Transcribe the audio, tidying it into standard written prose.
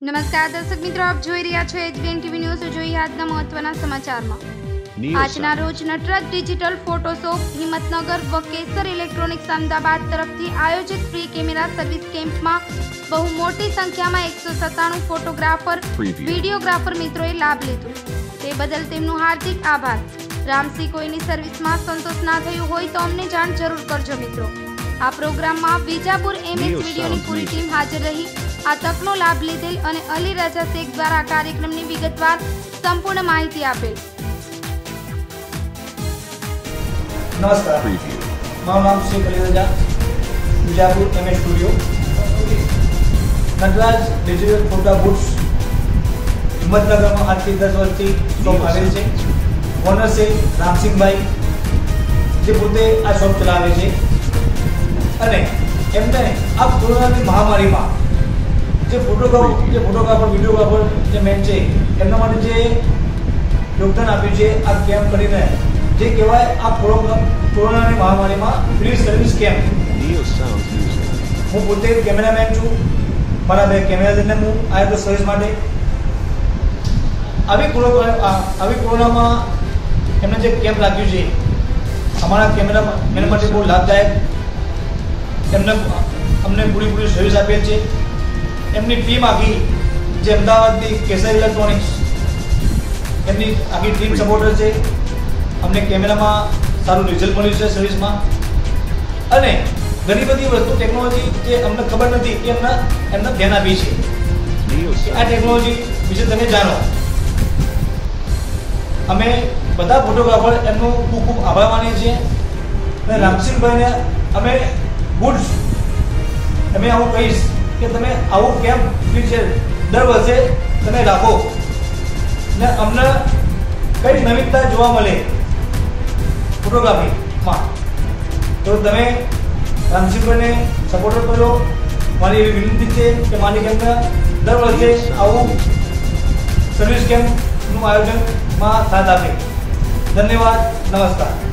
નમસ્કાર દર્શક મિત્રો, આપ જોઈ રહ્યા છો HBN ટીવી ન્યૂઝ। જોઈએ આજના મહત્વના સમાચારમાં। આજના રોજ નટરાજ ડિજિટલ ફોટોશોપ હિંમતનગર વ કેસર ઇલેક્ટ્રોનિક્સ અમદાવાદ તરફથી આયોજિત ફ્રી કેમેરા સર્વિસ કેમ્પમાં બહુ મોટી સંખ્યામાં 197 ફોટોગ્રાફર વિડીયોગ્રાફર મિત્રોએ લાભ લીધો। તે બદલ તેમનો હાર્દિક આભાર। રામસી કોઈની સર્વિસમાં સંતોષ ના થયું હોય તો અમને જાણ જરૂર કરજો મિત્રો। આ પ્રોગ્રામમાં વિજાપુર MS વિડીયોની પૂરી ટીમ હાજર રહી આ તકનો લાભ લીધેલ અને અલી રજા શેખ દ્વારા આ કાર્યક્રમની વિગતવાર સંપૂર્ણ માહિતી આપેલ। नमस्कार, मारू नाम Sheikh Ali Raza, Vijapur MS studio. Nataraj digital photo बूट्स हिम्मतनगर में आज से 10 वर्ष थी शॉप आवेल छे। ओनर से रामसिंह भाई जे पोते आ शॉप चलावे छे અને એમને આ કોરોનાની મહામારીમાં જે ફોટોગ્રાફર વિડીયોગ્રાફર જે મેન છે એમના માટે જે યોગદાન આપ્યું છે આ કેમ્પ કરીને જે કહેવાય આ કોરોનાની મહામારીમાં ફ્રી સર્વિસ કેમ્પ। હું પોતે કેમેરામેન છું, મારા બે કેમેરા લઈને હું આવ્યો તો સર્વિસ માટે। આવી કોરોનામાં એમને જે કેમ્પ લાગ્યું છે અમારા કેમેરામેન માટે બહુ લાભદાયક। અમને પૂરી સર્વિસ આપેલ છે। એમની ટીમ આખી જે અમદાવાદની કેસર ઇલેક્ટ્રોનિક્સ એમની આખી ટીમ સપોર્ટર છે। અમને કેમેરામાં સારું રિઝલ્ટ મળ્યું છે સર્વિસમાં અને ઘણી બધી વસ્તુ ટેકનોલોજી જે અમને ખબર નથી એ એમને ધ્યાન આપી છે કે આ ટેકનોલોજી વિશે તમે જાણો। અમે બધા ફોટોગ્રાફર એમનો ખૂબ આભાર માનીએ છીએ અને રામસિંહભાઈને અમે ગુડ્સ તમે આવું કહીશ કે તમે આવું કેમ્પ દર વર્ષે તમે રાખો ને અમને કઈ નવીનતા જોવા મળે ફોટોગ્રાફીમાં તો તમે રામસિંહભાઈને સપોર્ટ કરો। મારી એવી વિનંતી છે કે મારી કેમ્પને દર વર્ષે આવું સર્વિસ કેમ્પનું આયોજનમાં સાથ આપે। ધન્યવાદ, નમસ્કાર।